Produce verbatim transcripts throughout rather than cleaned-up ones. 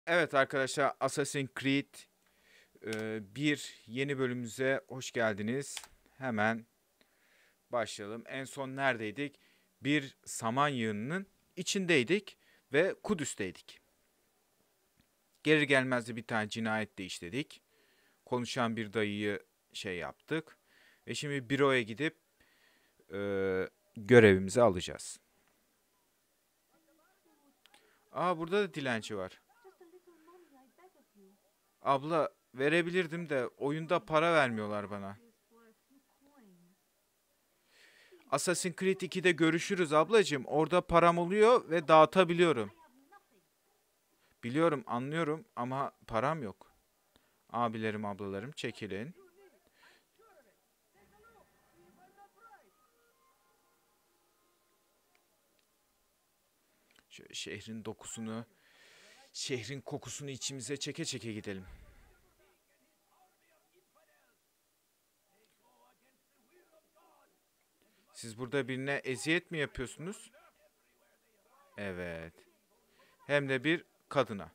Evet arkadaşlar, Assassin's Creed e, bir yeni bölümümüze hoş geldiniz. Hemen başlayalım. En son neredeydik? Bir saman yığınının içindeydik ve Kudüs'teydik. Gelir gelmez de bir tane cinayet de işledik. Konuşan bir dayıyı şey yaptık. Ve şimdi büroya gidip e, görevimizi alacağız. Aa, burada da dilenci var. Abla, verebilirdim de oyunda para vermiyorlar bana. Assassin's Creed ikide görüşürüz ablacığım. Orada param oluyor ve dağıtabiliyorum. Biliyorum, anlıyorum ama param yok. Abilerim, ablalarım çekilin. Şöyle şehrin dokusunu, şehrin kokusunu içimize çeke çeke gidelim. Siz burada birine eziyet mi yapıyorsunuz? Evet. Hem de bir kadına.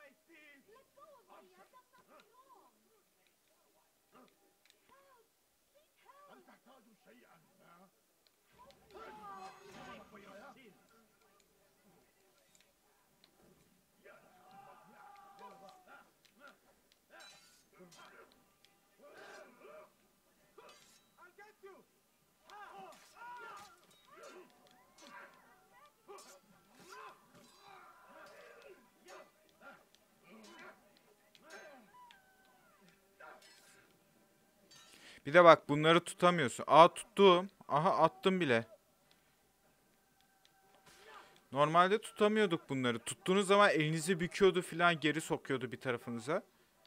Bir de bak, bunları tutamıyorsun. Aa, tuttum. Aha, attım bile. Normalde tutamıyorduk bunları. Tuttuğunuz zaman elinizi büküyordu filan, geri sokuyordu bir tarafınıza.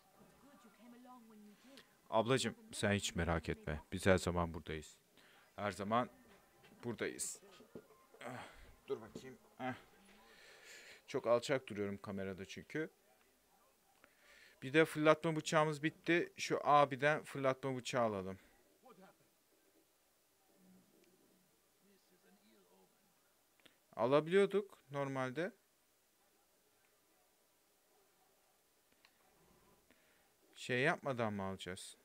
Ablacım, sen hiç merak etme. Biz her zaman buradayız. Her zaman buradayız. Ah, dur bakayım. Ah, çok alçak duruyorum kamerada çünkü. Bir de fırlatma bıçağımız bitti. Şu abiden fırlatma bıçağı alalım. Alabiliyorduk normalde. Şey yapmadan mı alacağız?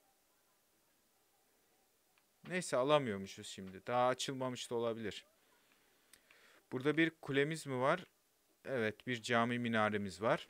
Neyse, alamıyormuşuz şimdi. Daha açılmamış da olabilir. Burada bir kulemiz mi var? Evet, bir cami minaremiz var.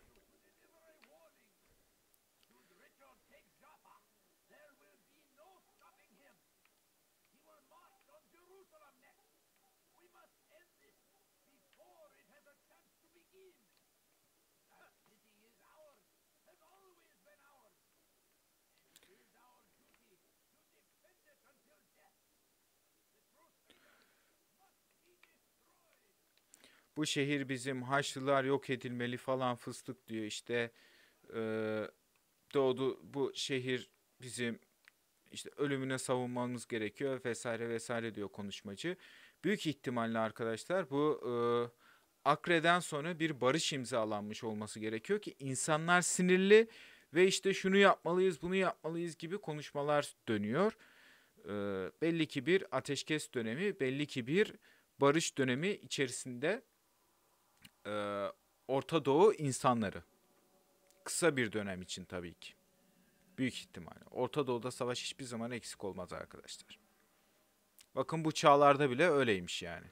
Bu şehir bizim, Haçlılar yok edilmeli falan fıstık diyor işte. Eee doğdu bu şehir bizim, işte ölümüne savunmamız gerekiyor vesaire vesaire diyor konuşmacı. Büyük ihtimalle arkadaşlar bu e, Akre'den sonra bir barış imzalanmış olması gerekiyor ki insanlar sinirli ve işte şunu yapmalıyız, bunu yapmalıyız gibi konuşmalar dönüyor. E, belli ki bir ateşkes dönemi, belli ki bir barış dönemi içerisinde e, Orta Doğu insanları. Kısa bir dönem için tabii ki. Büyük ihtimalle. Orta Doğu'da savaş hiçbir zaman eksik olmaz arkadaşlar. Bakın, bu çağlarda bile öyleymiş yani.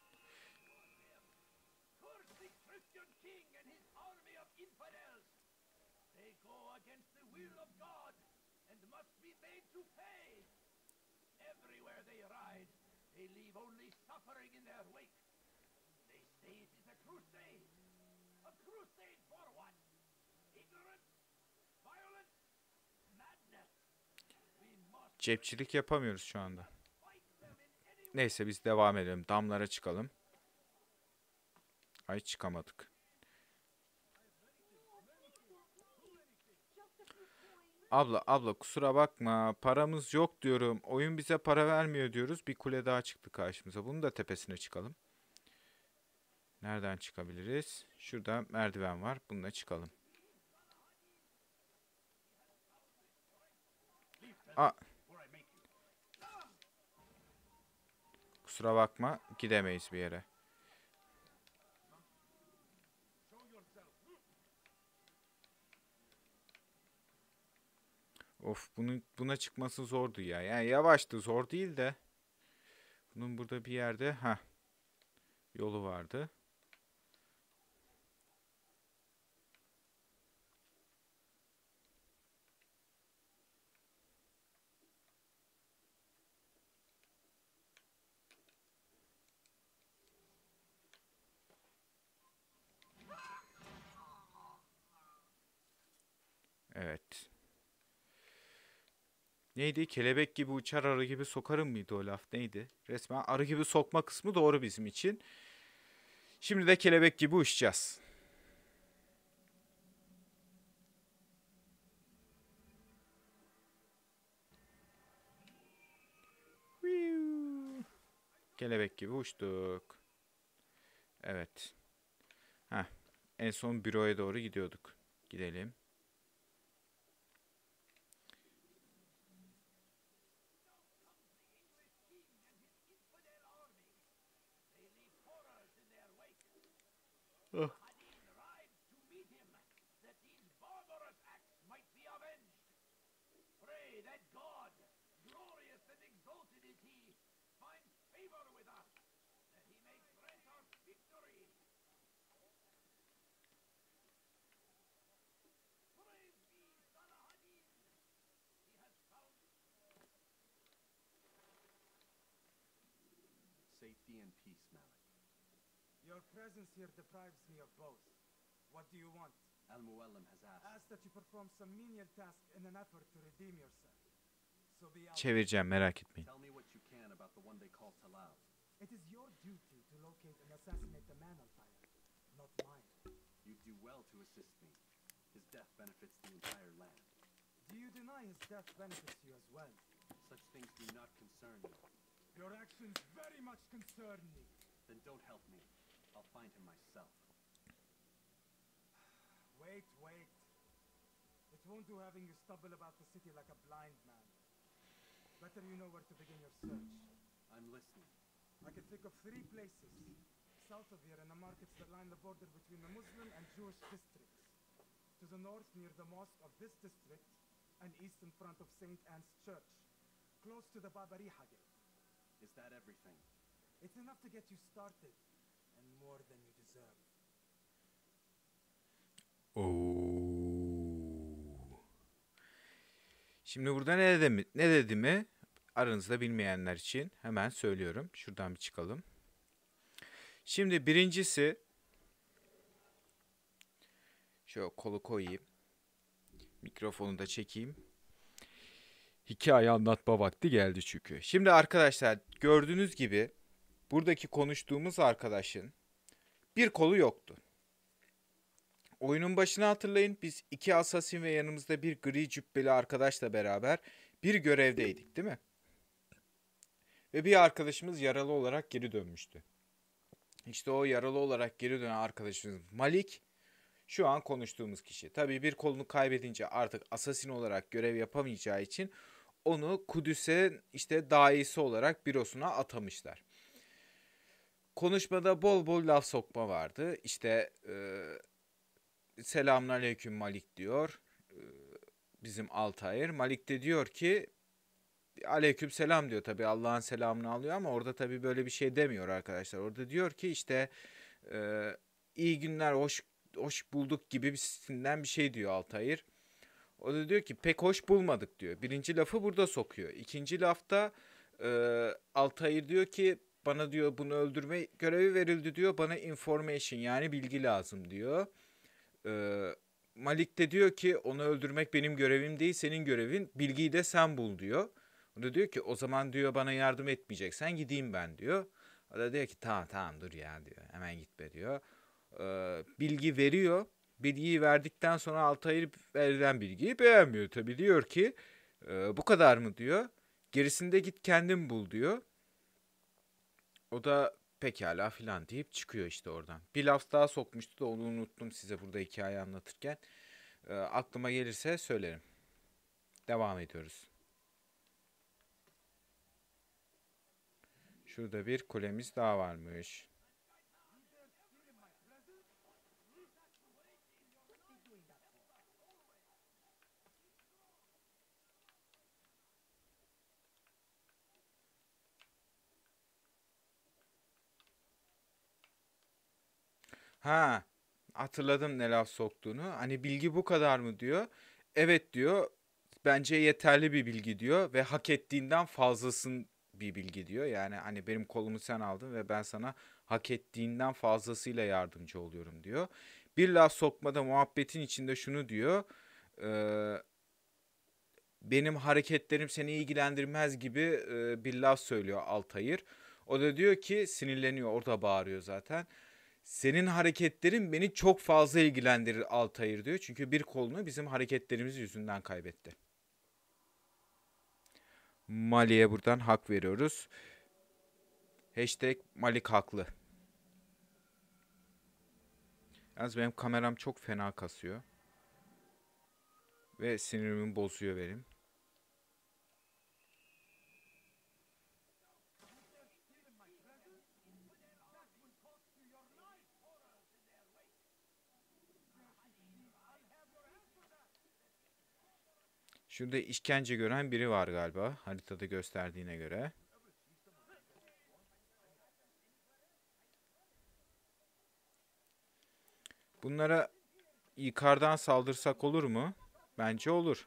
Cepçilik yapamıyoruz şu anda. Neyse, biz devam edelim. Damlara çıkalım. Ay, çıkamadık. Abla abla, kusura bakma. Paramız yok diyorum. Oyun bize para vermiyor diyoruz. Bir kule daha çıktı karşımıza. Bunun da tepesine çıkalım. Nereden çıkabiliriz? Şurada merdiven var. Bununla çıkalım. Aa, kusura bakma. Gidemeyiz bir yere. Of, bunun buna çıkması zordu ya. Yani yavaştı, zor değil de. Bunun burada bir yerde ha yolu vardı. Evet. Neydi? Kelebek gibi uçar, arı gibi sokarım mıydı o laf? Neydi? Resmen arı gibi sokma kısmı doğru bizim için. Şimdi de kelebek gibi uçacağız. Hüyuu. Kelebek gibi uçtuk. Evet. Heh. En son büroya doğru gidiyorduk. Gidelim. Ah. Safety and peace, Malik. Your presence here deprives me of both. What do you want? Al-Muallim has asked. Ask that you perform some menial task in an effort to redeem yourself. So be out. Çevireceğim, merak etmeyin. Tell me what you can about the one they call Talal. It is your duty to locate and assassinate the man, Altair, not mine. You do well to assist me. His death benefits the entire land. Do you deny his death benefits you as well? Such things do not concern me. Your actions very much concern me. Then don't help me. I'll find him myself. Wait, wait. It won't do having you stumble about the city like a blind man. Better you know where to begin your search. I'm listening. I can think of three places. South of here in the markets that line the border between the Muslim and Jewish districts. To the north near the mosque of this district, and east in front of Saint Anne's Church. Close to the Babariha Gate. Is that everything? It's enough to get you started, and more than you deserve. Oo. Şimdi burada ne dedi mi? Ne dedi mi? Aranızda bilmeyenler için hemen söylüyorum. Şuradan bir çıkalım. Şimdi birincisi şöyle kolu koyayım. Mikrofonu da çekeyim. Hikaye anlatma vakti geldi çünkü. Şimdi arkadaşlar gördüğünüz gibi buradaki konuştuğumuz arkadaşın bir kolu yoktu. Oyunun başına hatırlayın, biz iki asasin ve yanımızda bir gri cübbeli arkadaşla beraber bir görevdeydik, değil mi? Ve bir arkadaşımız yaralı olarak geri dönmüştü. İşte o yaralı olarak geri dönen arkadaşımız Malik şu an konuştuğumuz kişi. Tabii bir kolunu kaybedince artık asasin olarak görev yapamayacağı için onu Kudüs'e işte daisi olarak bürosuna atamışlar. Konuşmada bol bol laf sokma vardı. İşte e, selamünaleyküm Malik diyor e, bizim Altair. Malik de diyor ki aleyküm selam diyor, tabii Allah'ın selamını alıyor ama orada tabii böyle bir şey demiyor arkadaşlar. Orada diyor ki işte e, iyi günler, hoş hoş bulduk gibi bir şey diyor Altair. O da diyor ki pek hoş bulmadık diyor. Birinci lafı burada sokuyor. İkinci lafta e, Altair diyor ki bana diyor bunu öldürme görevi verildi diyor. Bana information yani bilgi lazım diyor. E, Malik de diyor ki onu öldürmek benim görevim değil, senin görevin. Bilgiyi de sen bul diyor. O da diyor ki o zaman diyor bana yardım etmeyeceksen gideyim ben diyor. O da diyor ki tamam tamam dur ya diyor. Hemen gitme diyor. Ee, bilgi veriyor. Bilgiyi verdikten sonra Altair verilen bilgiyi beğenmiyor. Tabii diyor ki e, bu kadar mı diyor. Gerisinde git kendin bul diyor. O da pekala filan deyip çıkıyor işte oradan. Bir laf daha sokmuştu da onu unuttum size burada hikaye anlatırken. E, aklıma gelirse söylerim. Devam ediyoruz. Şurada bir kulemiz daha varmış. Ha, hatırladım ne laf soktuğunu. Hani bilgi bu kadar mı diyor. Evet diyor. Bence yeterli bir bilgi diyor ve hak ettiğinden fazlasın bir bilgi diyor. Yani hani benim kolumu sen aldın ve ben sana hak ettiğinden fazlasıyla yardımcı oluyorum diyor. Bir laf sokmada muhabbetin içinde şunu diyor. eee, Benim hareketlerim seni ilgilendirmez gibi eee, bir laf söylüyor Altair. O da diyor ki sinirleniyor, orada bağırıyor zaten. Senin hareketlerin beni çok fazla ilgilendirir Altair diyor. Çünkü bir kolunu bizim hareketlerimiz yüzünden kaybetti. Mali'ye buradan hak veriyoruz. Hashtag Malik haklı. Yalnız benim kameram çok fena kasıyor. Ve sinirimi bozuyor benim. Şurada işkence gören biri var galiba. Haritada gösterdiğine göre. Bunlara yukarıdan saldırsak olur mu? Bence olur.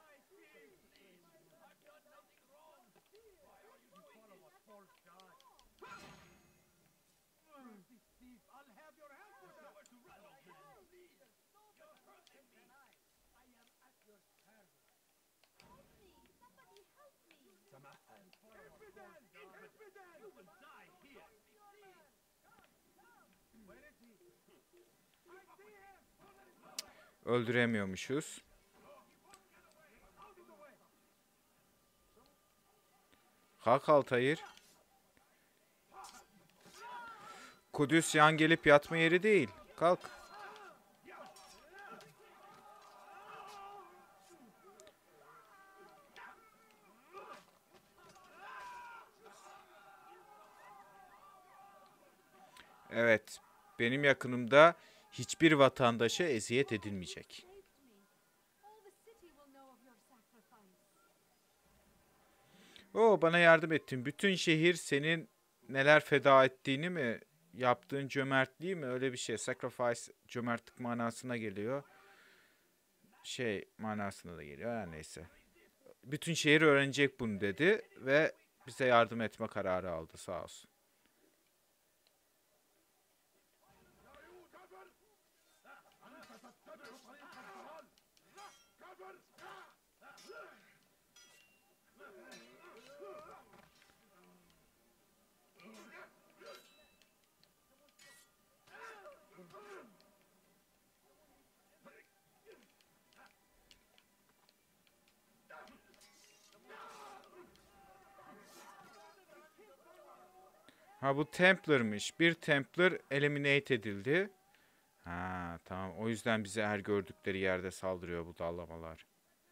Öldüremiyormuşuz. Kalk Altair. Kudüs yan gelip yatma yeri değil. Kalk. Evet. Benim yakınımda hiçbir vatandaşa eziyet edilmeyecek. Oo, bana yardım ettin. Bütün şehir senin neler feda ettiğini mi, yaptığın cömertliği mi, öyle bir şey. Sacrifice cömertlik manasına geliyor. Şey manasına da geliyor. Her neyse. Bütün şehir öğrenecek bunu dedi ve bize yardım etme kararı aldı, sağ olsun. Ha, bu Templar'mış. Bir Templar eliminate edildi. Ha tamam, o yüzden bize her gördükleri yerde saldırıyor bu dallamalar.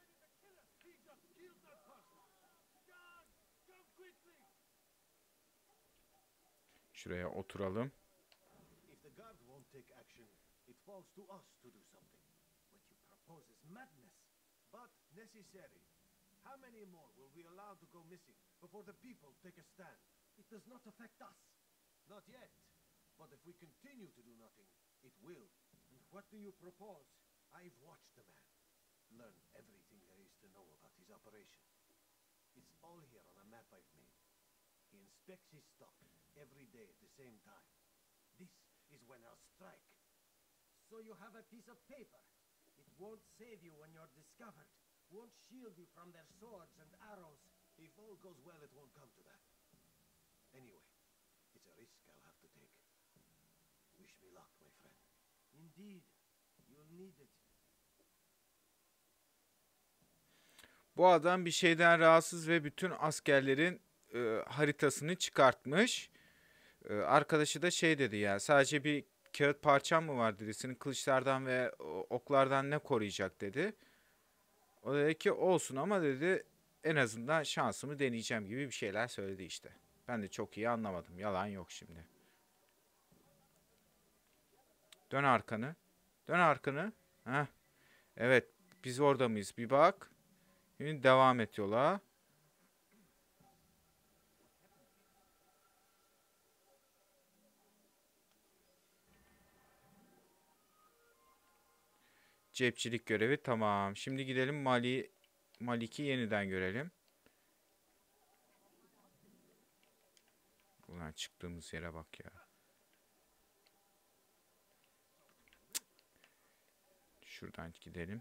Şuraya oturalım. If the guard won't take action, it falls to us to do something. What you propose is madness, but necessary. How many more will we allow to go missing before the people take a stand? It does not affect us. Not yet. But if we continue to do nothing, it will. And what do you propose? I've watched the man. Learned everything there is to know about his operation. It's all here on a map I've made. He inspects his stock every day at the same time. This is when I'll strike. So you have a piece of paper. It won't save you when you're discovered. Won't shield you from their swords and arrows. If all goes well, it won't come to that. Anyway, it's a risk I'll have to take. Wish me luck, my friend. Indeed, you'll need it. Bu adam bir şeyden rahatsız ve bütün askerlerin e, haritasını çıkartmış. E, arkadaşı da şey dedi ya, sadece bir kağıt parçam mı var dedi. Senin kılıçlardan ve oklardan ne koruyacak dedi. O dedi ki olsun ama dedi en azından şansımı deneyeceğim gibi bir şeyler söyledi işte. Ben de çok iyi anlamadım. Yalan yok şimdi. Dön arkanı. Dön arkanı. Heh. Evet, biz orada mıyız? Bir bak. Şimdi devam et yola. Cepçilik görevi tamam. Şimdi gidelim Mali Malik'i yeniden görelim. Ulan çıktığımız yere bak ya. Şuradan gidelim.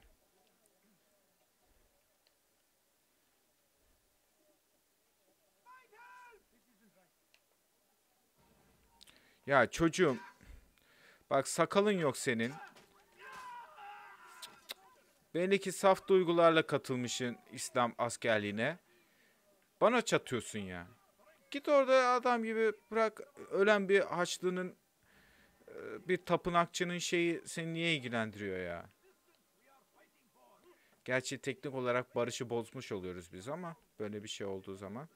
Ya çocuğum. Bak sakalın yok senin. Belli ki saf duygularla katılmışsın İslam askerliğine. Bana çatıyorsun ya. Git orada adam gibi bırak ölen bir Haçlı'nın e, bir tapınakçının şeyi seni niye ilgilendiriyor ya? Gerçi teknik olarak barışı bozmuş oluyoruz biz ama böyle bir şey olduğu zaman.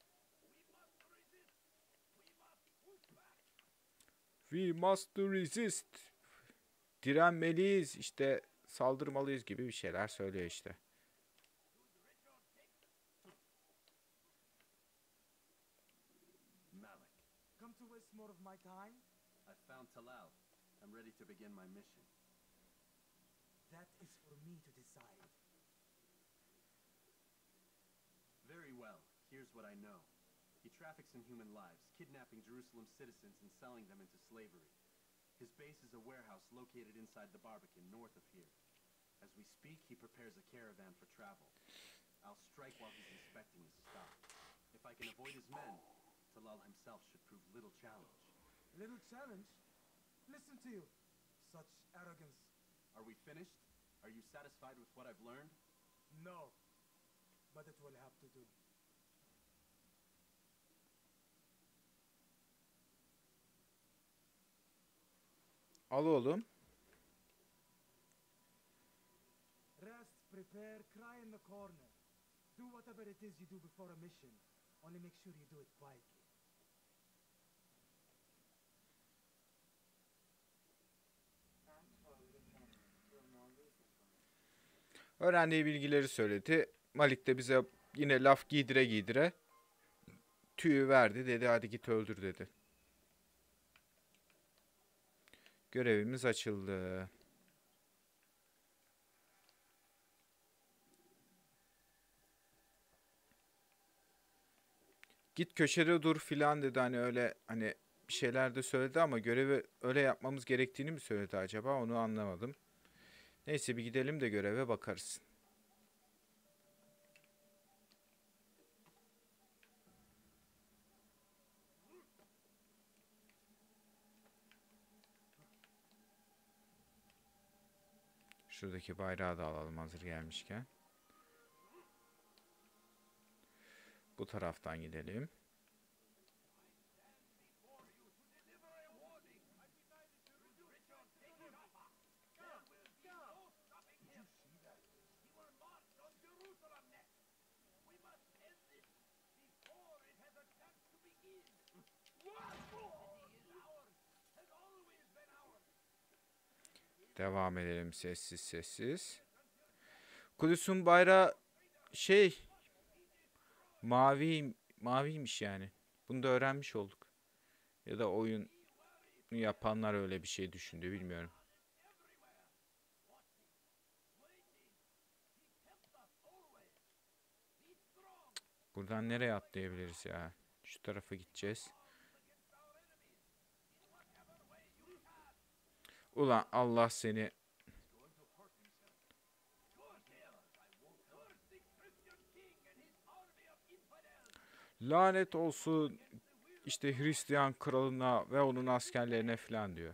We must resist. Direnmeliyiz işte saldırmalıyız gibi bir şeyler söylüyor işte. Malik, Come to waste more of my time? I've found Talal. I'm ready to begin my mission. That is for me to decide. Very well. Here's what I know. He traffics in human lives, kidnapping Jerusalem citizens and selling them into slavery. His base is a warehouse located inside the Barbican, north of here. As we speak, he prepares a caravan for travel. I'll strike while he's inspecting his stock. If I can avoid his men, Talal himself should prove little challenge. Little challenge? Listen to you. Such arrogance. Are we finished? Are you satisfied with what I've learned? No. But it will have to do. Al oğlum. Rest, prepare, cry in the corner. Do whatever it is you do before a mission. Only make sure you do it quietly. Öğrendiği bilgileri söyledi. Malik de bize yine laf giydire giydire tüyü verdi. Dedi hadi git öldür dedi. Görevimiz açıldı. Git köşede dur filan dedi hani öyle hani bir şeyler de söyledi ama görevi öyle yapmamız gerektiğini mi söyledi acaba onu anlamadım. Neyse bir gidelim de göreve bakarız. Şuradaki bayrağı da alalım hazır gelmişken. Bu taraftan gidelim. Devam edelim sessiz sessiz. Kudüs'ün bayrağı şey mavi maviymiş yani. Bunu da öğrenmiş olduk. Ya da oyun yapanlar öyle bir şey düşündü bilmiyorum. Buradan nereye atlayabiliriz ya? Şu tarafa gideceğiz. Ulan Allah seni. Lanet olsun işte Hristiyan kralına ve onun askerlerine falan diyor.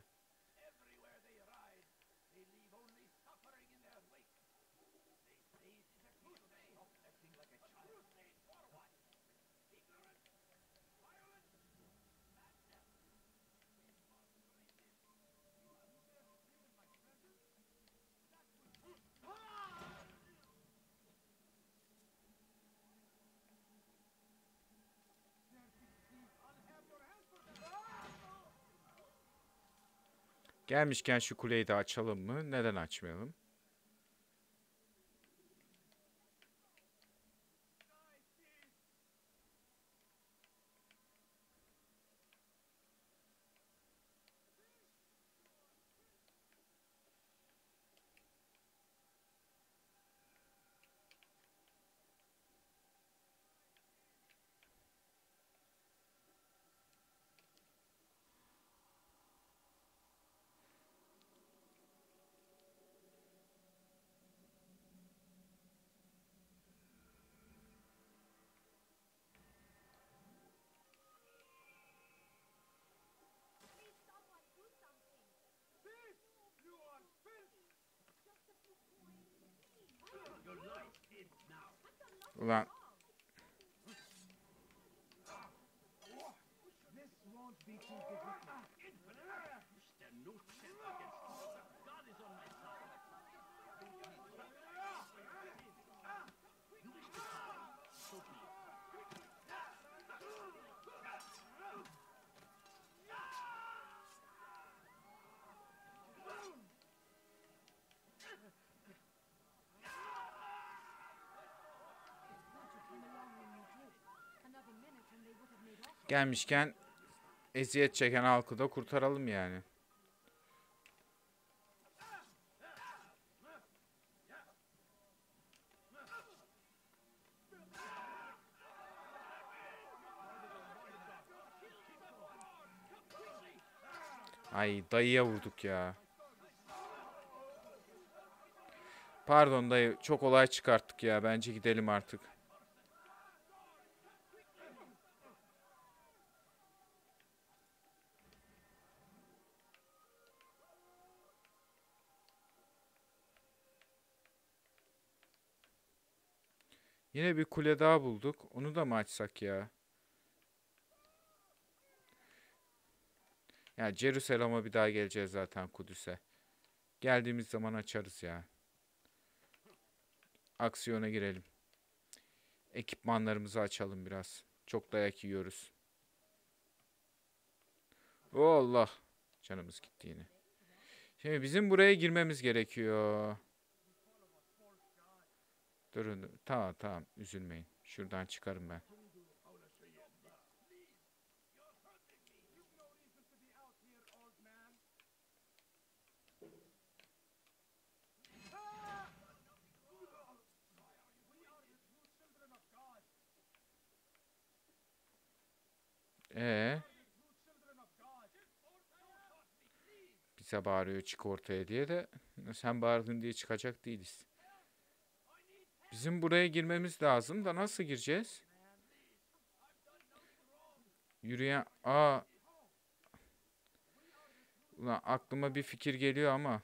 Gelmişken şu kuleyi de açalım mı? Neden açmayalım? Ulan This won't be too difficult. gelmişken eziyet çeken halkı da kurtaralım yani. Ay dayıya vurduk ya. Pardon dayı, çok olay çıkarttık ya. Bence gidelim artık. Yine bir kule daha bulduk. Onu da mı açsak ya? Ya Jerusalem'a bir daha geleceğiz zaten, Kudüs'e. Geldiğimiz zaman açarız ya. Aksiyona girelim. Ekipmanlarımızı açalım biraz. Çok dayak yiyoruz. Oh Allah. Canımız gitti yine. Şimdi bizim buraya girmemiz gerekiyor. Durun. Durun. Tamam tamam. Üzülmeyin. Şuradan çıkarım ben. Ee, bize bağırıyor çık ortaya diye de sen bağırdın diye çıkacak değiliz. Bizim buraya girmemiz lazım da nasıl gireceğiz? Yürüyen... Aa. Ulan aklıma bir fikir geliyor ama.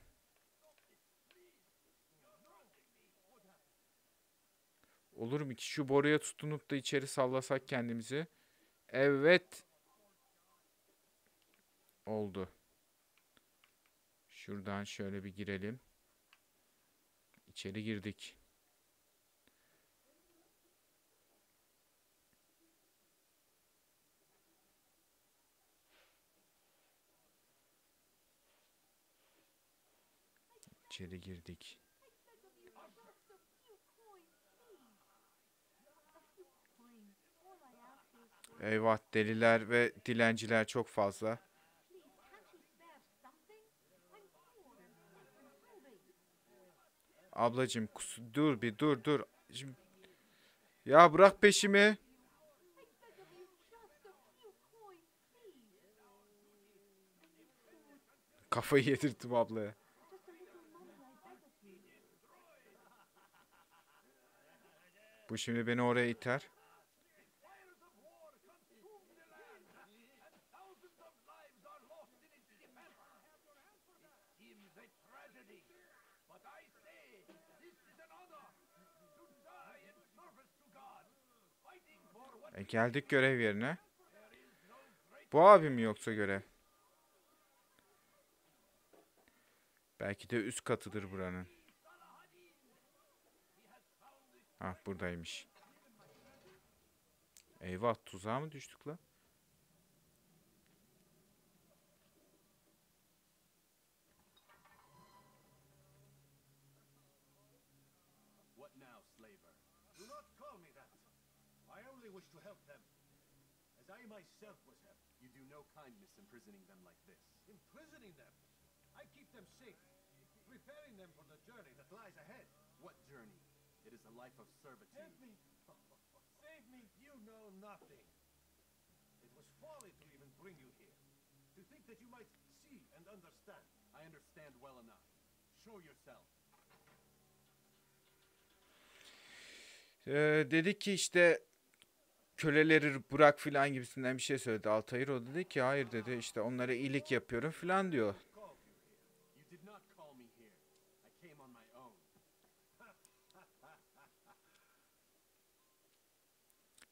Olur mu ki şu boruya tutunup da içeri sallasak kendimizi? Evet. Oldu. Şuradan şöyle bir girelim. İçeri girdik. İçeri girdik. Eyvah, deliler ve dilenciler çok fazla. Ablacığım kus- dur bir dur dur. Şimdi... Ya bırak peşimi. Kafayı yedirdim ablaya. Bu şimdi beni oraya iter. E geldik görev yerine. Bu abi mi yoksa görev? Belki de üst katıdır buranın. Ha buradaymış. Eyvah, tuzağa mı düştük la? What now, slaver? Do not call me that. I only wish to help them, as I myself was helped. You do no kindness imprisoning them like this. Imprisoning them, I keep them safe, preparing them for the journey that lies ahead. What journey? It is a life of servitude. Help me! Save me! You know nothing. It was folly to even bring you here. To think that you might see and understand. I understand well enough. Show yourself. Ee, dedik ki işte köleleri bırak filan gibisinden bir şey söyledi Altair. O dedi ki hayır dedi, işte onlara iyilik yapıyorum filan diyor. You did not call me here. I came on my own.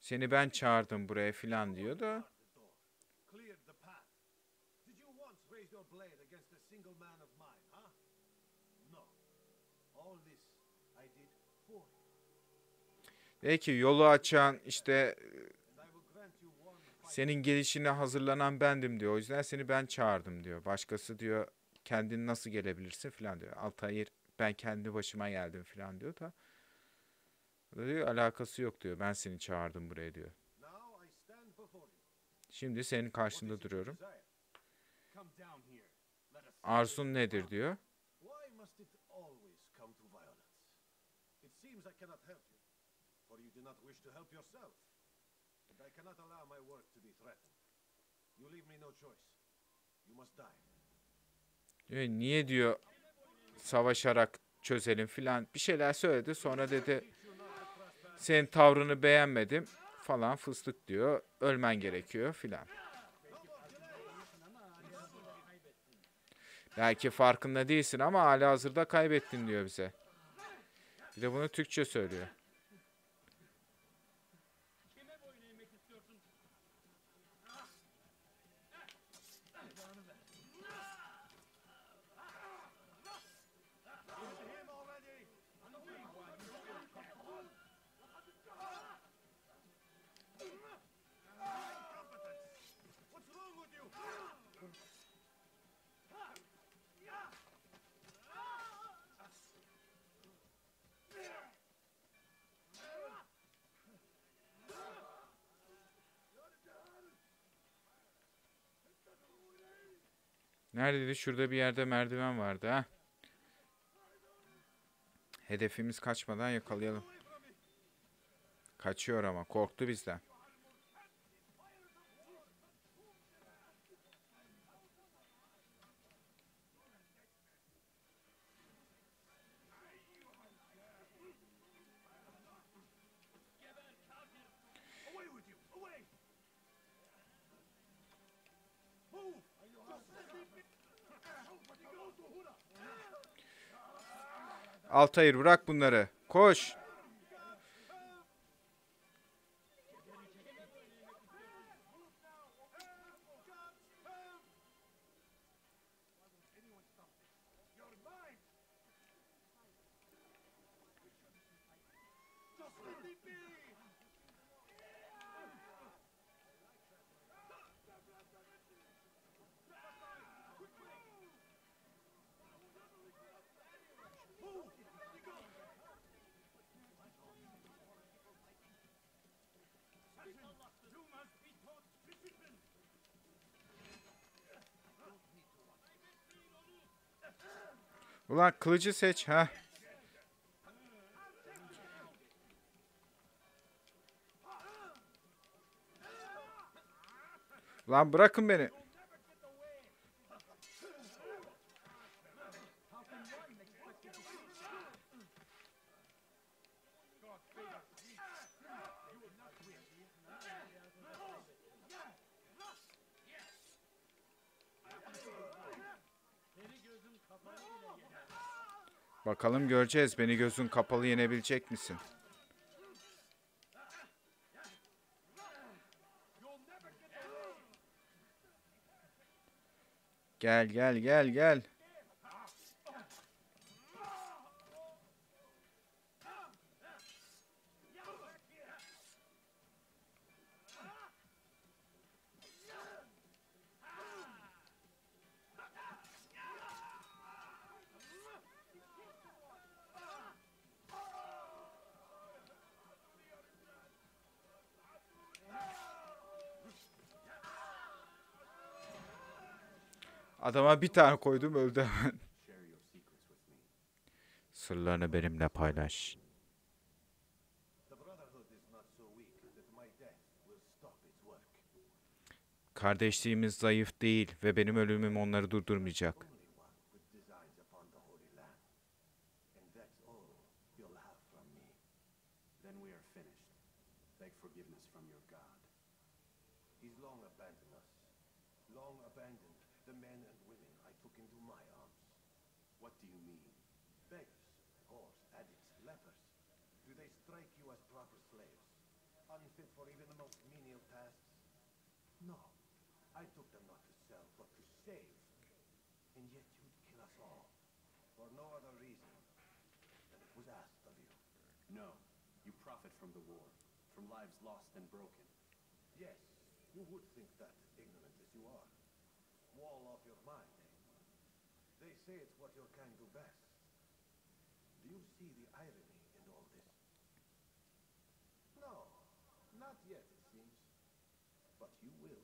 Seni ben çağırdım buraya filan diyor da. The door. Cleared the path. Did you once raise your blade against a single man of mine, huh? No. All this I did for you. Belki yolu açan işte And I will grant you one final senin gelişine hazırlanan bendim diyor. O yüzden seni ben çağırdım diyor. Başkası diyor kendin nasıl gelebilirsin filan diyor. Altair ben kendi başıma geldim filan diyor da. O da diyor alakası yok diyor. Ben seni çağırdım buraya diyor. Now I stand before you. Şimdi senin karşında duruyorum. Desire. Come down here. Let us Arzun nedir diyor. Why must it always come to violence? It seems I cannot help you, for you do not wish to help yourself. And I cannot allow my work to be threatened. You leave me no choice. You must die. Diyor, niye diyor savaşarak çözelim filan bir şeyler söyledi. Sonra dedi senin tavrını beğenmedim falan fıstık diyor. Ölmen gerekiyor filan. Belki farkında değilsin ama halihazırda kaybettin diyor bize. Bir de bunu Türkçe söylüyor. Him already! What's wrong with you? Neredeydi? Şurada bir yerde merdiven vardı ha. Hedefimiz kaçmadan yakalayalım. Kaçıyor ama korktu bizden. Away with you! Away! Move! Altair bırak bunları. Koş. You're mine! Just let me be! Ulan kılıcı seç ha. Lan bırakın beni. Bakalım göreceğiz. Beni gözün kapalı yenebilecek misin? Gel gel gel gel. Adama bir tane koydum öldü hemen. share your secrets with me. Sırlarını benimle paylaş. The Brotherhood is not so weak that my death will stop its work. Kardeşliğimiz zayıf değil ve benim ölümüm onları durdurmayacak. Only one with designs upon the Holy Land. And that's all you'll have from me. Then we are finished. Beg forgiveness from your God. He's long abandoned us. Long abandoned the men and women I took into my arms. What do you mean? Beggars, whores, addicts, lepers. Do they strike you as proper slaves? unfit for even the most menial tasks? No, I took them not to sell, but to save. And yet you'd kill us all, for no other reason than it was asked of you. No, you profit from the war, from lives lost and broken. Yes, you would think that, ignorant as you are. Wall off your mind, eh? They say it's what your kind do best. Do you see the irony in all this? No, not yet, it seems. But you will.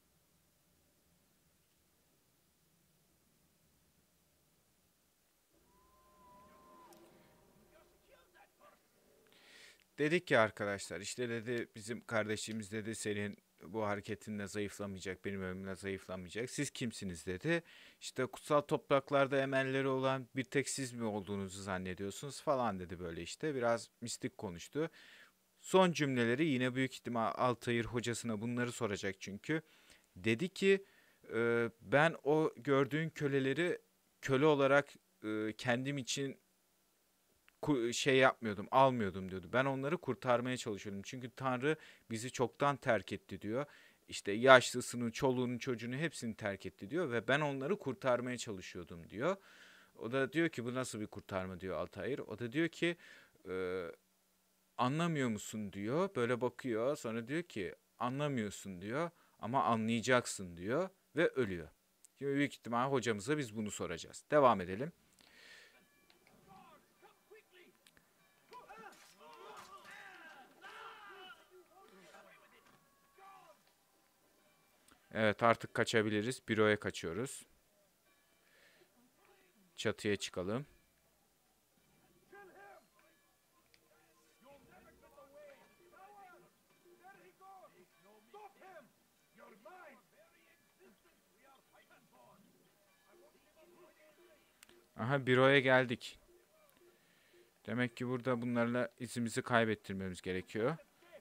Dedik ki arkadaşlar işte dedi bizim kardeşimiz dedi senin bu hareketinle zayıflamayacak, benim ölümümle zayıflamayacak. Siz kimsiniz dedi. İşte kutsal topraklarda emelleri olan bir tek siz mi olduğunuzu zannediyorsunuz falan dedi böyle işte. Biraz mistik konuştu. Son cümleleri yine büyük ihtimal Altair hocasına bunları soracak çünkü. Dedi ki e, ben o gördüğün köleleri köle olarak e, kendim için ku- şey yapmıyordum, almıyordum diyordu. Ben onları kurtarmaya çalışıyordum. Çünkü Tanrı bizi çoktan terk etti diyor. İşte yaşlısını, çoluğunu, çocuğunu hepsini terk etti diyor ve ben onları kurtarmaya çalışıyordum diyor. O da diyor ki bu nasıl bir kurtarma diyor Altair. O da diyor ki e, anlamıyor musun diyor. Böyle bakıyor. Sonra diyor ki anlamıyorsun diyor ama anlayacaksın diyor ve ölüyor. Şimdi büyük ihtimal hocamıza biz bunu soracağız. Devam edelim. Evet artık kaçabiliriz. Büroya kaçıyoruz. Çatıya çıkalım. Aha büroya geldik. Demek ki burada bunlarla izimizi kaybettirmemiz gerekiyor.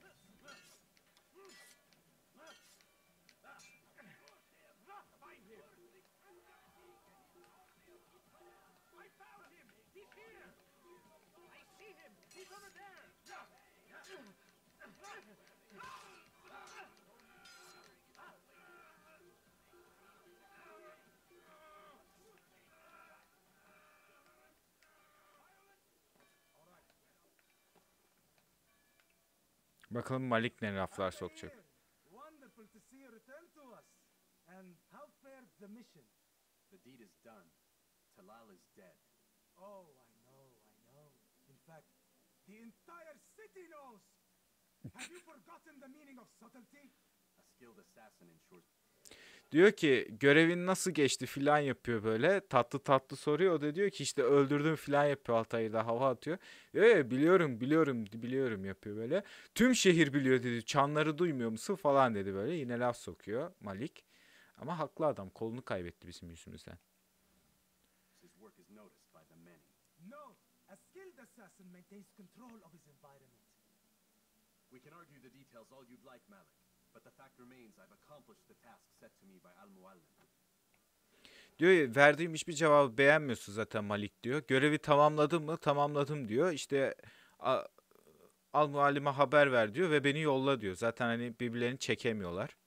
Bakalım Malik ne laflar sokacak. Wonderful to see you return to us. And how fared the mission? The deed is done. Talal is dead. Oh, I know, I know. In fact, the entire city knows. Have you forgotten the meaning of subtlety? A skilled assassin ensures Diyor ki görevin nasıl geçti filan yapıyor böyle. Tatlı tatlı soruyor. O da diyor ki işte öldürdüm filan yapıyor Altay'da hava atıyor. Ee, biliyorum biliyorum biliyorum yapıyor böyle. Tüm şehir biliyor dedi. Çanları duymuyor musun falan dedi böyle. Yine laf sokuyor Malik. Ama haklı adam kolunu kaybetti bizim yüzümüzden. his work is noticed by the many. No, a skilled assassin maintains control of his environment. We can argue the details all you'd like, Malik. But the fact remains I've accomplished the task set to me by Al-Muallim. Diyor ya, verdiğim hiçbir cevabı beğenmiyorsun zaten Malik diyor. Görevi tamamladım mı? Tamamladım diyor. İşte a- al muallime haber ver diyor ve beni yolla diyor. Zaten hani birbirlerini çekemiyorlar.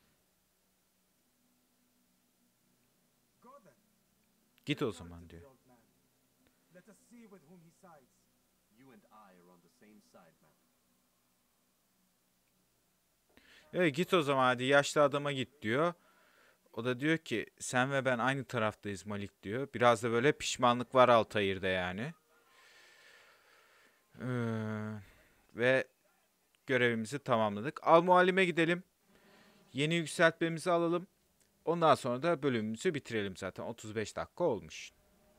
Go then. Git o Return zaman to diyor. the old man. Let us see with whom he sides. You and I are on the same side, Malik. Evet git o zaman hadi yaşlı adama git diyor. O da diyor ki sen ve ben aynı taraftayız Malik diyor. Biraz da böyle pişmanlık var Altayir'de yani. Ee, ve görevimizi tamamladık. Al muallime gidelim. Yeni yükseltmemizi alalım. Ondan sonra da bölümümüzü bitirelim zaten. otuz beş dakika olmuş.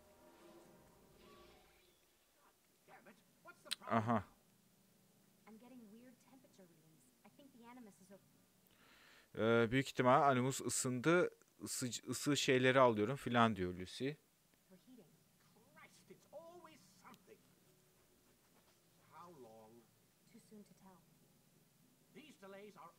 Aha. I'm getting weird temperature readings. I think the animus is o- Ee, büyük ihtimal Animus ısındı. Isı, ısı şeyleri alıyorum filan diyor Lucy. overheating. Christ, it's always something. How long? Too soon to tell. These delays are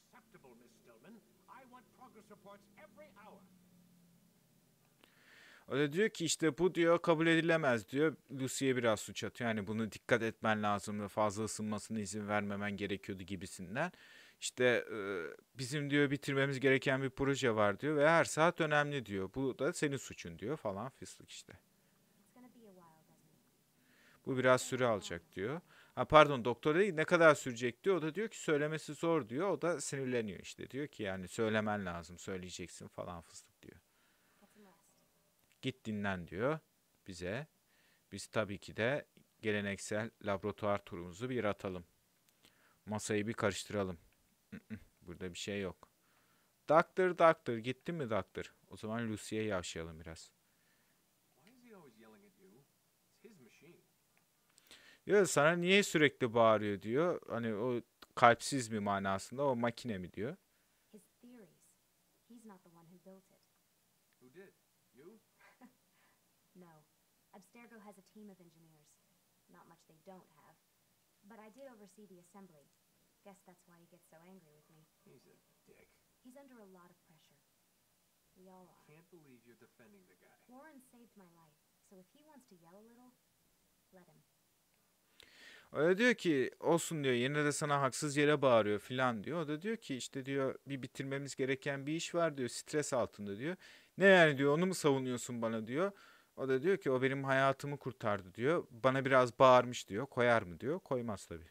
unacceptable, Miss Stillman. I want progress reports every hour. O da diyor ki işte bu diyor kabul edilemez diyor. Lucy'ye biraz suç atıyor. Yani bunu dikkat etmen lazımdı. Fazla ısınmasına izin vermemen gerekiyordu gibisinden. İşte e, bizim diyor bitirmemiz gereken bir proje var diyor ve her saat önemli diyor. Bu da senin suçun diyor falan fıstık işte. It's gonna be a while, Desmond. Bu biraz süre alacak diyor. Ha pardon doktor değil ne kadar sürecek diyor. O da diyor ki söylemesi zor diyor. O da sinirleniyor işte. Diyor ki yani söylemen lazım söyleyeceksin falan fıstık diyor. Get some rest. Git dinlen diyor bize. Biz tabii ki de geleneksel laboratuvar turumuzu bir atalım. Masayı bir karıştıralım. Mm-mm, burada bir şey yok. Doctor, doctor. Gitti mi doctor? O zaman Lucy'ye yavşayalım biraz. Why is he always yelling at you? It's his machine. Ya sana niye sürekli bağırıyor diyor. Hani o kalpsiz mi manasında o makine mi diyor. His theories. He's not the one who built it. Who did? You? No. Abstergo has a team of engineers. Not much they don't have. But I did oversee the assembly. Guess that's why he gets so angry with me. He's a dick. He's under a lot of pressure. We all are. Can't believe you're defending the guy. Warren saved my life, so if he wants to yell a little, let him. O diyor ki olsun diyor yine de sana haksız yere bağırıyor filan diyor. O da diyor ki işte diyor bir bitirmemiz gereken bir iş var diyor. Stres altında diyor. Ne yani diyor onu mu savunuyorsun bana diyor. O da diyor ki o benim hayatımı kurtardı diyor. Bana biraz bağırmış diyor. Koyar mı diyor. Koymaz tabii.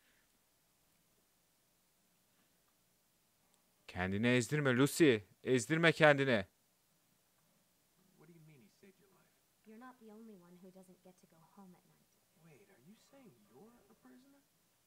Kendini ezdirme Lucy. Ezdirme kendini. What do you mean he saved your life? You're not the only one who doesn't get to go home at night. Wait, are you saying you're a prisoner?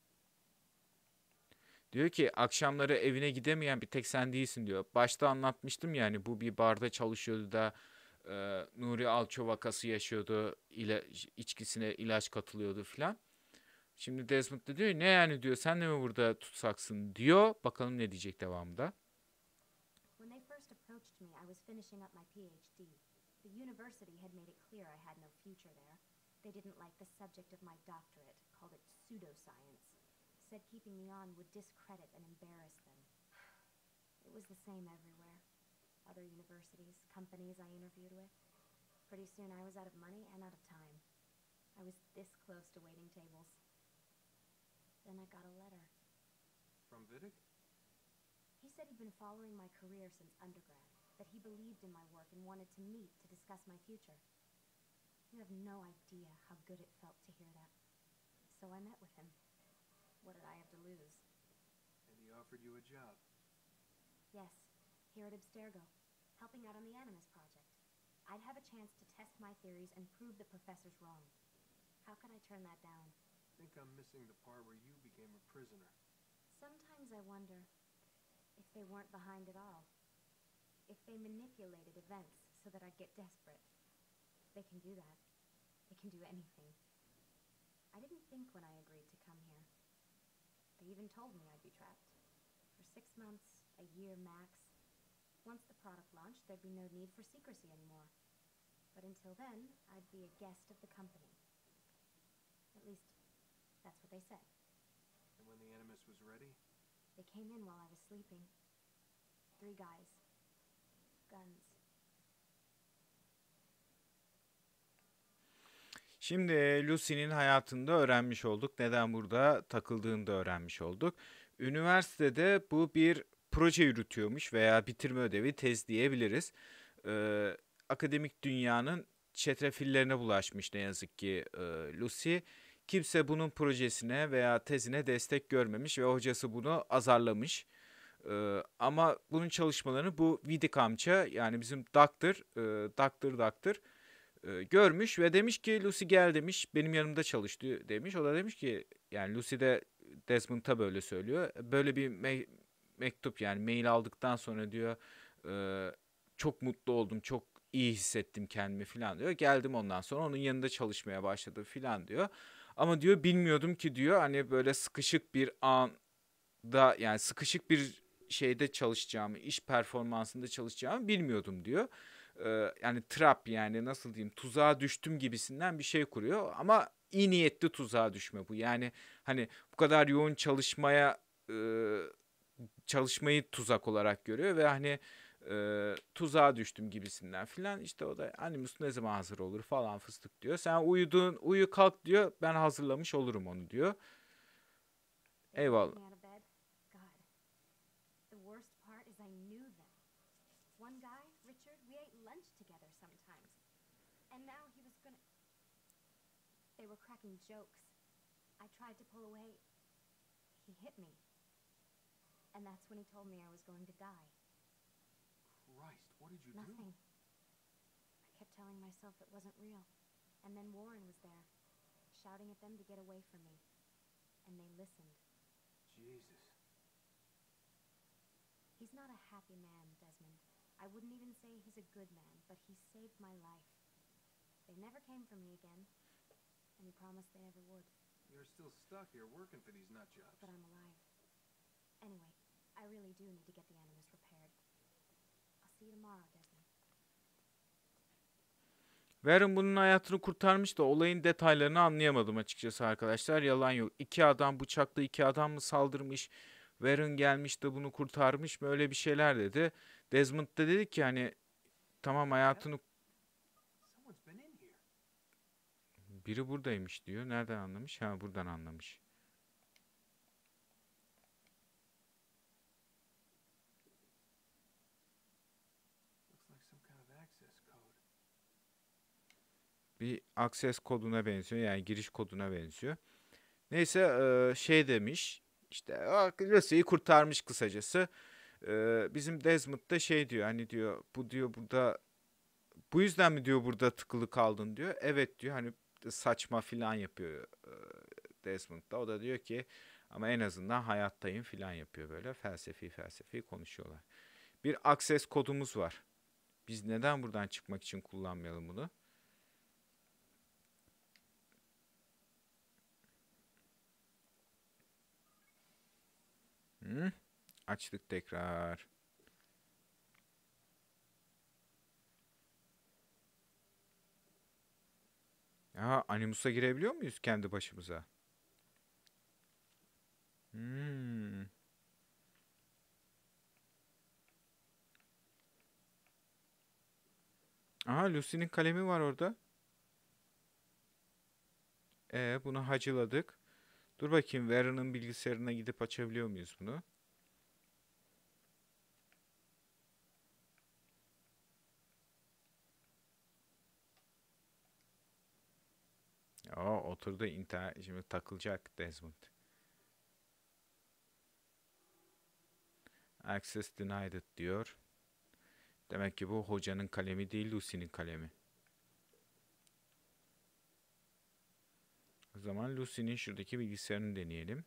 Diyor ki akşamları evine gidemeyen bir tek sen değilsin diyor. Başta anlatmıştım yani bu bir barda çalışıyordu da e, Nuri Alço vakası yaşıyordu. İla, içkisine ilaç katılıyordu filan. Şimdi Desmond da diyor ne yani diyor sen de mi burada tutsaksın diyor. Bakalım ne diyecek devamında. When they first approached me, I was finishing up my PhD. The university had made it clear I had no future there. They didn't like the subject of my doctorate, called it pseudoscience. Said keeping me on would discredit and embarrass them. It was the same everywhere. Other universities, companies I interviewed with. Pretty soon I was out of money and out of time. I was this close to waiting tables. Then I got a letter. From Vidic? He said he'd been following my career since undergrad, that he believed in my work and wanted to meet to discuss my future. You have no idea how good it felt to hear that. So I met with him. What did I have to lose? And he offered you a job. Yes, here at Abstergo, helping out on the Animus project. I'd have a chance to test my theories and prove the professors wrong. How could I turn that down? I think I'm missing the part where you became a prisoner. Sometimes I wonder if they weren't behind it all. If they manipulated events so that I'd get desperate. They can do that. They can do anything. I didn't think when I agreed to come here. They even told me I'd be trapped. For six months, a year max. Once the product launched, there'd be no need for secrecy anymore. But until then, I'd be a guest of the company. At least, that's what they said. And when the Animus was ready, They came in while I was sleeping. Three guys. Guns. Şimdi Lucy'nin hayatında öğrenmiş olduk. Neden burada takıldığını da öğrenmiş olduk. Üniversitede bu bir proje yürütüyormuş veya bitirme ödevi, tez diyebiliriz. Ee, akademik dünyanın çetrefillerine bulaşmış ne yazık ki e, Lucy. Kimse bunun projesine veya tezine destek görmemiş ve hocası bunu azarlamış. Ee, ama bunun çalışmalarını bu Vidic amca yani bizim doktor, e, doktor doktor e, görmüş ve demiş ki Lucy gel demiş benim yanımda çalış diyor- demiş. O da demiş ki yani Lucy de Desmond'a böyle söylüyor. Böyle bir me- mektup yani mail aldıktan sonra diyor e, çok mutlu oldum, çok iyi hissettim kendimi falan diyor. Geldim ondan sonra onun yanında çalışmaya başladı falan diyor. Ama diyor bilmiyordum ki diyor hani böyle sıkışık bir anda yani sıkışık bir şeyde çalışacağımı, iş performansında çalışacağımı bilmiyordum diyor. Ee, yani trap yani nasıl diyeyim tuzağa düştüm gibisinden bir şey kuruyor ama iyi niyetli tuzağa düşme bu. Yani hani bu kadar yoğun çalışmaya e, çalışmayı tuzak olarak görüyor ve hani e, tuzağa düştüm gibisinden filan. İşte o da Animus ne zaman hazır olur falan fıstık diyor. Sen uyudun, uyu kalk diyor. Ben hazırlamış olurum onu diyor. They Eyvallah. pulled me out of bed. God. The worst part is I knew them. One guy, Richard, we ate lunch together sometimes. And now he was gonna... They were cracking jokes. I tried to pull away. He hit me. And that's when he told me I was going to die. Christ, what did you do? Nothing. I kept telling myself it wasn't real. And then Warren was there, shouting at them to get away from me. And they listened. Jesus. He's not a happy man, Desmond. I wouldn't even say he's a good man, but he saved my life. They never came for me again, and he promised they never would. You're still stuck here working for these nut jobs. But I'm alive. Anyway, I really do need to get the Animus repaired. I'll see you tomorrow, Desmond. Warren bunun hayatını kurtarmış da olayın detaylarını anlayamadım açıkçası arkadaşlar. Yalan yok. İki adam bıçakla iki adam mı saldırmış? Warren gelmiş de bunu kurtarmış mı? Öyle bir şeyler dedi. Desmond da dedi ki hani tamam hayatını... Someone's been in here. Biri buradaymış diyor. Nereden anlamış? Ha buradan anlamış. Looks like some kind of access code. Bir access koduna benziyor. Yani giriş koduna benziyor. Neyse e, şey demiş. İşte Lucy'yi kurtarmış kısacası. E, bizim Desmond da şey diyor. Hani diyor bu diyor burada bu yüzden mi diyor burada tıkılı kaldın diyor. Evet diyor. Hani saçma filan yapıyor e, Desmond da. O da diyor ki ama en azından hayattayım filan yapıyor böyle. Felsefi felsefi konuşuyorlar. Bir access kodumuz var. Biz neden buradan çıkmak için kullanmayalım bunu? Hı? Açtık tekrar. Ya Animus'a girebiliyor muyuz kendi başımıza? Hmm. Aha Lucy'nin kalemi var orada. E bunu hacıladık. Dur bakayım Warren'ın bilgisayarına gidip açabiliyor muyuz bunu? Aa, oturdu internet. Şimdi takılacak Desmond. Access denied diyor. Demek ki bu hocanın kalemi değil Lucy'nin kalemi. O zaman Lucy'nin şuradaki bilgisayarını deneyelim.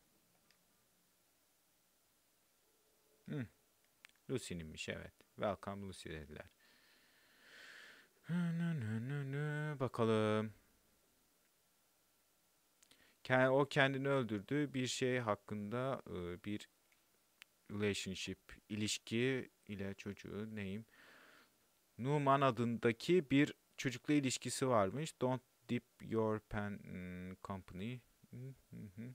Hmm. Lucy'ninmiş evet. Welcome Lucy dediler. Bakalım. O kendini öldürdü. Bir şey hakkında bir relationship, ilişki ile çocuğu neyim? Numan adındaki bir çocukla ilişkisi varmış. Don't dip your pen hmm, company. Hı hı hı.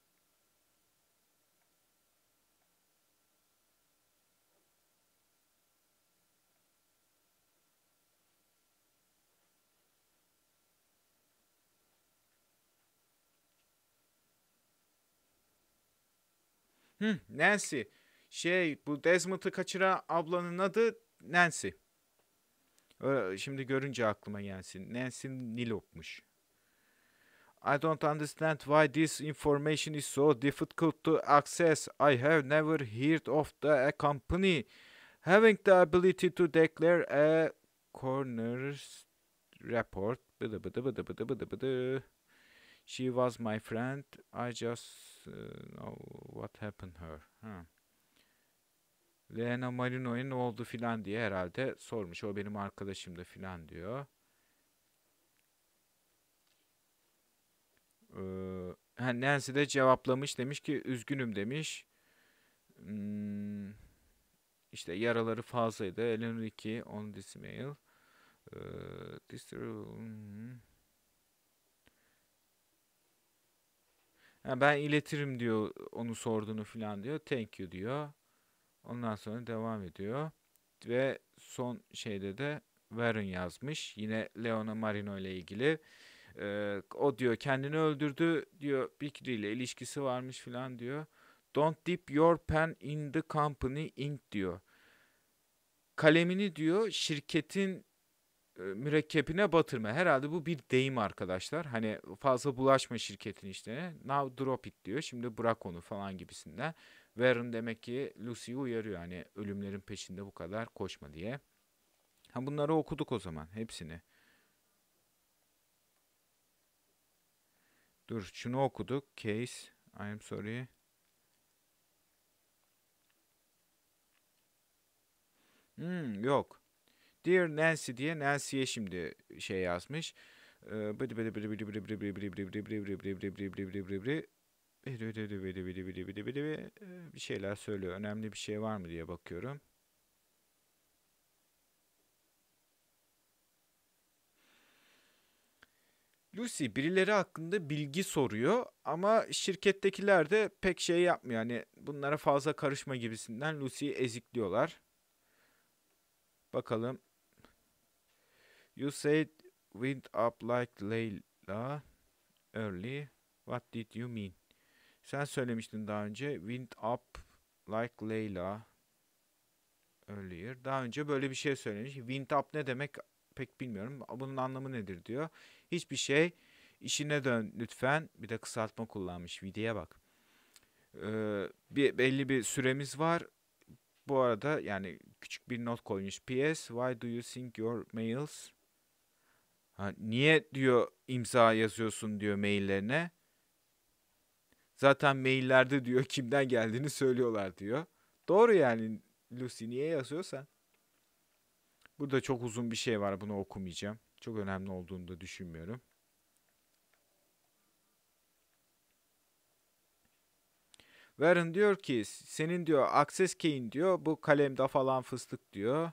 Hı, Nancy. Şey bu Desmond'ı kaçıran ablanın adı Nancy. Öyle, şimdi görünce aklıma gelsin. Nancy Nilop'muş. I don't understand why this information is so difficult to access. I have never heard of the company having the ability to declare a coroner's report. Bıdı bıdı bıdı bıdı bıdı bıdı. She was my friend. I just uh, know what happened her. Huh. Lena Marino'ya ne oldu filan diye herhalde sormuş. O benim arkadaşımdı filan diyor. Ee, Nancy de cevaplamış. Demiş ki üzgünüm demiş. Hmm, işte yaraları fazlaydı. Eleanor iki on this mail. Ee, this, hmm. Ha, ben iletirim diyor onu sorduğunu filan diyor. Thank you diyor. Ondan sonra devam ediyor. ve son şeyde de Warren yazmış. Yine Leona Marino ile ilgili. Ee, o diyor kendini öldürdü diyor. Bikri ile ilişkisi varmış falan diyor. Don't dip your pen in the company ink diyor. Kalemini diyor şirketin e, mürekkebine batırma. Herhalde bu bir deyim arkadaşlar. Hani fazla bulaşma şirketin işlerine. Now drop it diyor. Şimdi bırak onu falan gibisinden. Warren demek ki Lucy'yi uyarıyor. Hani ölümlerin peşinde bu kadar koşma diye. Ha bunları okuduk o zaman hepsini. Dur şunu okuduk. Case. I'm sorry. Hmm, yok. Dear Nancy diye Nancy'ye şimdi şey yazmış. Bıdı bıdı bıdı bıdı bıdı bıdı bıdı bıdı bıdı bıdı bıdı bıdı bıdı bıdı bıdı bıdı bıdı bıdı. Bıdı bıdı bıdı bıdı bıdı bıdı bıdı bıdı. Bir şeyler söylüyor. Önemli bir şey var mı diye bakıyorum. Lucy birileri hakkında bilgi soruyor ama şirkettekiler de pek şey yapmıyor. Yani bunlara fazla karışma gibisinden Lucy'yi ezikliyorlar. Bakalım. You said wind up like Layla early. What did you mean? Sen söylemiştin daha önce. Wind up like Layla earlier. Daha önce böyle bir şey söylemiş. Wind up ne demek pek bilmiyorum. Bunun anlamı nedir diyor. Hiçbir şey. İşine dön lütfen. Bir de kısaltma kullanmış. Videoya bak. Ee, bir belli bir süremiz var. Bu arada yani küçük bir not koymuş. P S. Why do you think your mails? Ha, niye diyor imza yazıyorsun diyor maillerine. Zaten maillerde diyor kimden geldiğini söylüyorlar diyor. Doğru yani Lucy niye yazıyorsan. Burada çok uzun bir şey var bunu okumayacağım. Çok önemli olduğunu da düşünmüyorum. Warren diyor ki senin diyor access key'in diyor bu kalemde falan fıstık diyor.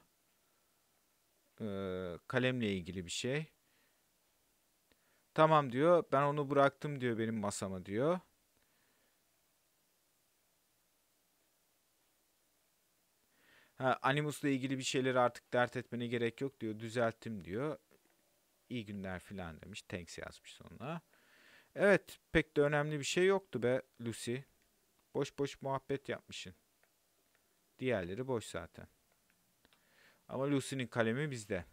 Ee, kalemle ilgili bir şey. Tamam diyor ben onu bıraktım diyor benim masama diyor. Ha, Animus'la ilgili bir şeyleri artık dert etmene gerek yok diyor. Düzelttim diyor. İyi günler filan demiş. Thanks yazmış sonuna. Evet pek de önemli bir şey yoktu be Lucy. Boş boş muhabbet yapmışsın. Diğerleri boş zaten. Ama Lucy'nin kalemi bizde.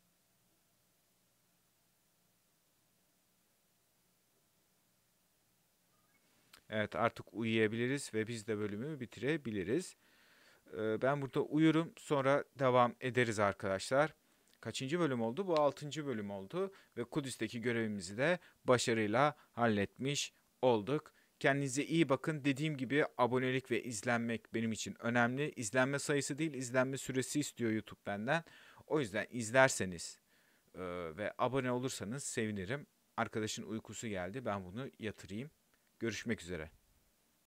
Evet artık uyuyabiliriz ve biz de bölümü bitirebiliriz. Ee, ben burada uyurum sonra devam ederiz arkadaşlar. Kaçıncı bölüm oldu? Bu altıncı bölüm oldu. Ve Kudüs'teki görevimizi de başarıyla halletmiş olduk. Kendinize iyi bakın. Dediğim gibi abonelik ve izlenmek benim için önemli. İzlenme sayısı değil, izlenme süresi istiyor YouTube benden. O yüzden izlerseniz e, ve abone olursanız sevinirim. Arkadaşın uykusu geldi. Ben bunu yatırayım. Görüşmek üzere.